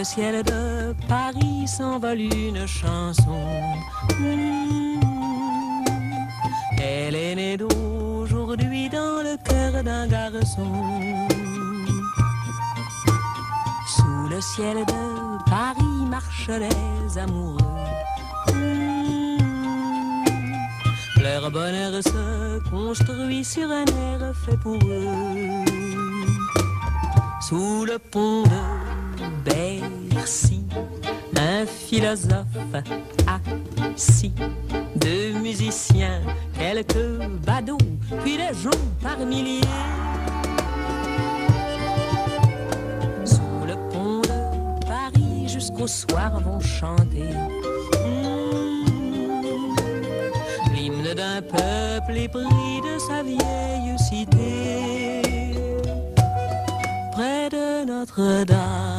le ciel de Paris s'envole une chanson. Elle est née d'aujourd'hui dans le cœur d'un garçon. Sous le ciel de Paris marchent les amoureux. Leur bonheur se construit sur un air fait pour eux. Sous le pont de Bercy, un philosophe assis, deux musiciens, quelques badauds, puis des gens par milliers. Sous le pont de Paris, jusqu'au soir vont chanter l'hymne d'un peuple épris de sa vieille cité. Près de Notre-Dame,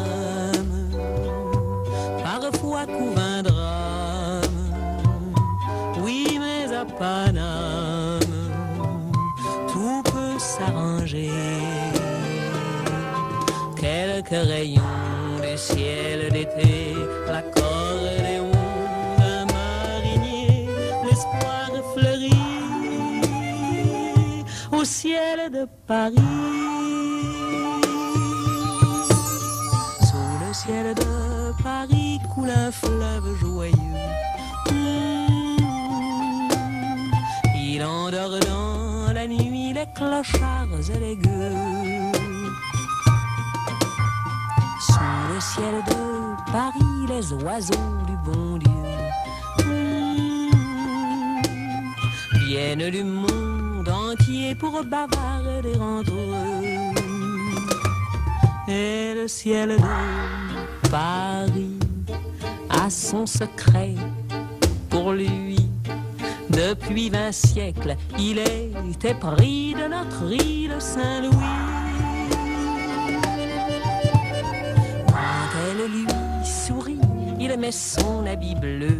parfois couvre un drame. Oui, mais à Paname, tout peut s'arranger. Quelques rayons du ciel d'été, l'accordéon d'un marinier, l'espoir fleurit au ciel de Paris. Sous le ciel de Paris coule un fleuve joyeux. Il endort dans la nuit les clochards et les gueux. Sous le ciel de Paris, les oiseaux du bon Dieu viennent du monde entier pour bavarder entre eux. Et le ciel de Paris a son secret pour lui. Depuis 20 siècles, il est épris de notre île Saint-Louis. Quand elle lui sourit, il met son habit bleu.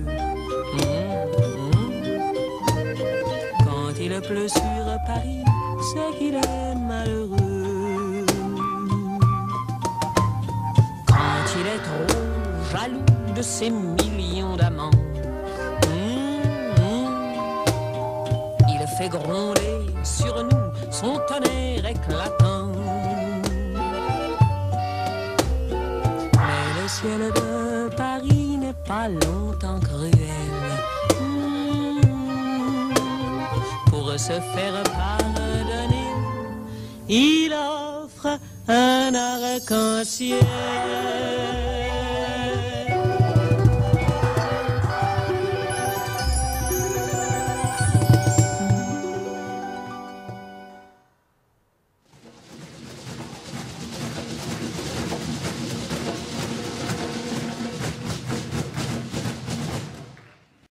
Quand il pleut sur Paris, c'est qu'il est malheureux. Quand il est trop jaloux de ses millions d'amants, il fait gronder sur nous son tonnerre éclatant. Mais le ciel de Paris n'est pas longtemps cruel. Pour se faire pardonner, il offre un arc-en-ciel.